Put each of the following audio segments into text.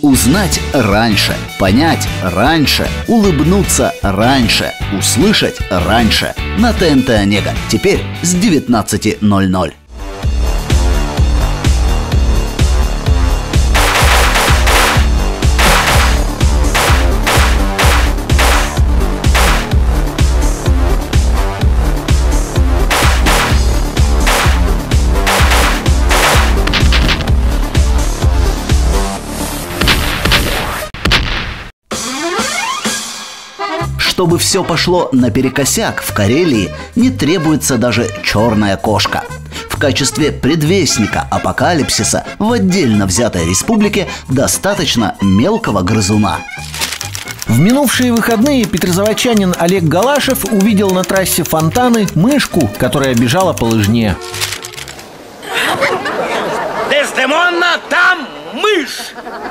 Узнать раньше, понять раньше, улыбнуться раньше, услышать раньше. На ТНТ Онега. Теперь с 19:00. Чтобы все пошло наперекосяк, в Карелии не требуется даже черная кошка. В качестве предвестника апокалипсиса в отдельно взятой республике достаточно мелкого грызуна. В минувшие выходные петрозаводчанин Олег Галашев увидел на трассе Фонтаны мышку, которая бежала по лыжне. Дездемона, там мышь!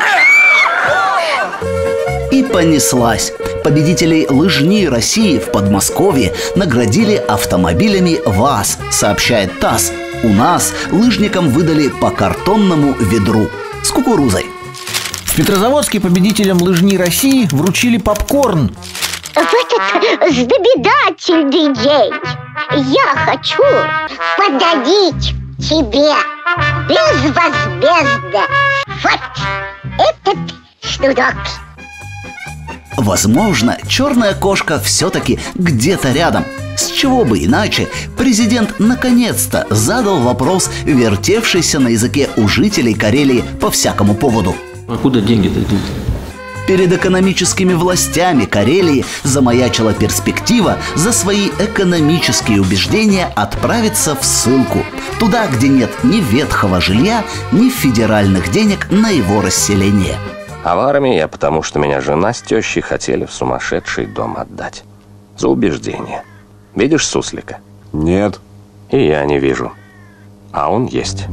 И понеслась. Победителей лыжни России в Подмосковье наградили автомобилями ВАЗ, сообщает ТАСС. У нас лыжникам выдали по картонному ведру с кукурузой. В Петрозаводске победителям лыжни России вручили попкорн. В этот знаменательный день я хочу подарить тебе безвозмездно вот этот шнурок. Возможно, черная кошка все-таки где-то рядом. С чего бы иначе президент наконец-то задал вопрос, вертевшийся на языке у жителей Карелии по всякому поводу. А куда деньги-то идут? Перед экономическими властями Карелии замаячила перспектива за свои экономические убеждения отправиться в ссылку. Туда, где нет ни ветхого жилья, ни федеральных денег на его расселение. А в армии я потому, что меня жена с тещей хотели в сумасшедший дом отдать. За убеждение. Видишь суслика? Нет. И я не вижу. А он есть.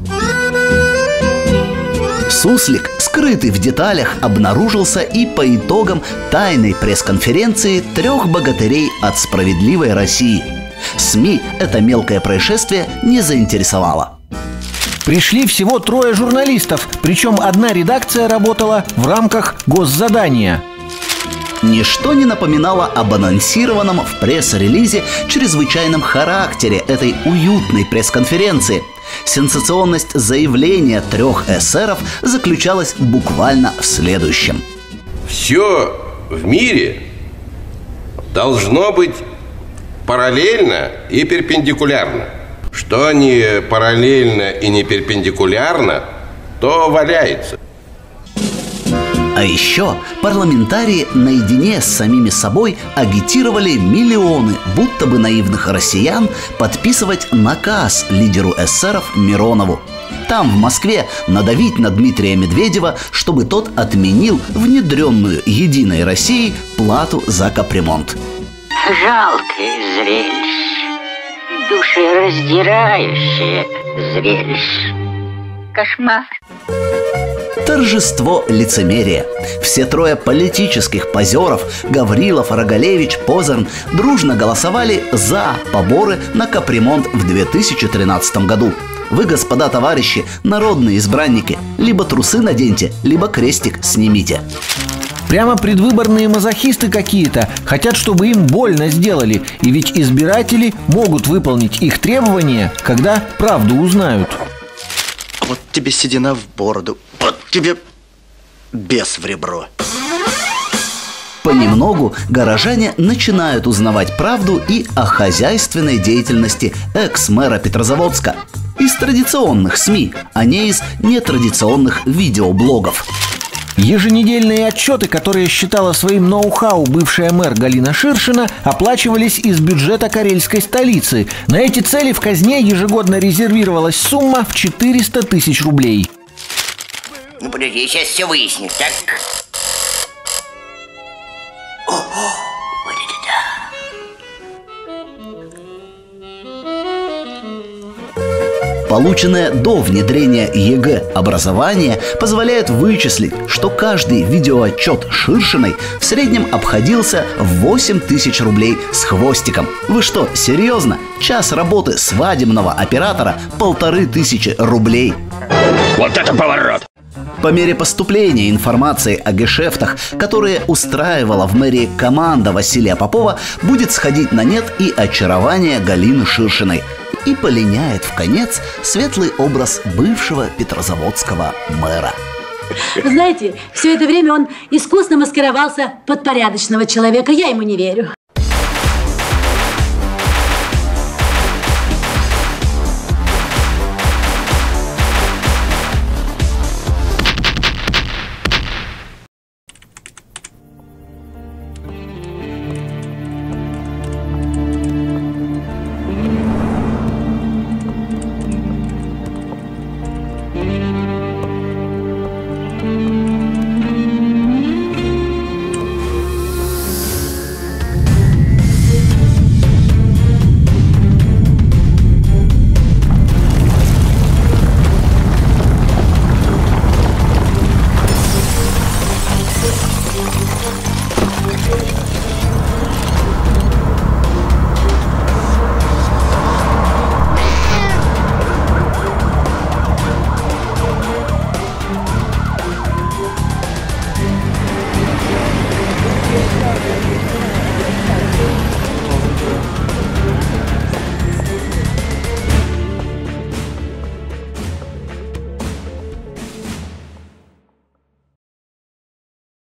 Суслик, скрытый в деталях, обнаружился и по итогам тайной пресс-конференции 3 богатырей от «Справедливой России». СМИ это мелкое происшествие не заинтересовало. Пришли всего 3 журналистов, причем одна редакция работала в рамках госзадания. Ничто не напоминало об анонсированном в пресс-релизе чрезвычайном характере этой уютной пресс-конференции. Сенсационность заявления 3 эсеров заключалась буквально в следующем. Все в мире должно быть параллельно и перпендикулярно. Что не параллельно и не перпендикулярно, то валяется. А еще парламентарии наедине с самими собой агитировали миллионы будто бы наивных россиян подписывать наказ лидеру эсеров Миронову. Там, в Москве, надавить на Дмитрия Медведева, чтобы тот отменил внедренную Единой Россией плату за капремонт. Жалкое зрелище, душераздирающее зрелище. Кошмар. Торжество лицемерия. Все 3 политических позеров Гаврилов, Рогалевич, Позерн дружно голосовали за поборы на капремонт в 2013 году. Вы, господа товарищи, народные избранники, либо трусы наденьте, либо крестик снимите. Прямо предвыборные мазохисты какие-то, хотят, чтобы им больно сделали. И ведь избиратели могут выполнить их требования, когда правду узнают. Вот тебе седина в бороду, вот тебе бес в ребро. Понемногу горожане начинают узнавать правду и о хозяйственной деятельности экс-мэра Петрозаводска. Из традиционных СМИ, а не из нетрадиционных видеоблогов. Еженедельные отчеты, которые считала своим ноу-хау бывшая мэр Галина Ширшина, оплачивались из бюджета карельской столицы. На эти цели в казне ежегодно резервировалась сумма в 400 тысяч рублей. Ну подожди, я сейчас все выясню, так? Ого, вот это да! Полученное до внедрения ЕГЭ образование позволяет вычислить, что каждый видеоотчет Ширшиной в среднем обходился в 8 тысяч рублей с хвостиком. Вы что, серьезно? Час работы свадебного оператора 1500 рублей. Вот это поворот! По мере поступления информации о гешефтах, которые устраивала в мэрии команда Василия Попова, будет сходить на нет и очарование Галины Ширшиной. И полиняет в конец светлый образ бывшего петрозаводского мэра. Вы знаете, все это время он искусно маскировался под порядочного человека. Я ему не верю.